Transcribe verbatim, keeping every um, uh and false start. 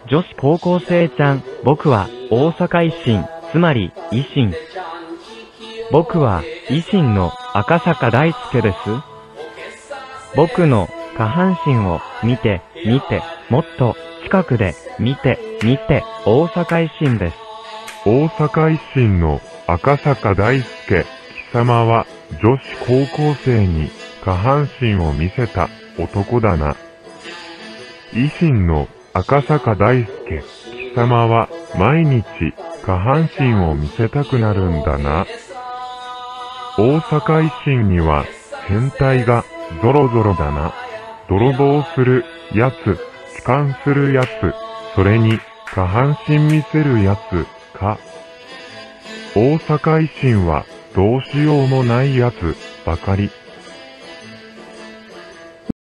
女子高校生ちゃん、僕は大阪維新、つまり維新。僕は維新の赤坂大輔です。僕の下半身を見て、見て、もっと近くで見て、見て、大阪維新です。 大阪維新の赤坂大輔、貴様は女子高校生に下半身を見せた男だな。維新の赤坂大輔、貴様は毎日下半身を見せたくなるんだな。大阪維新には変態がゾロゾロだな。泥棒するやつ、痴漢するやつ、それに下半身見せるやつか。大阪維新はどうしようもないやつばかり。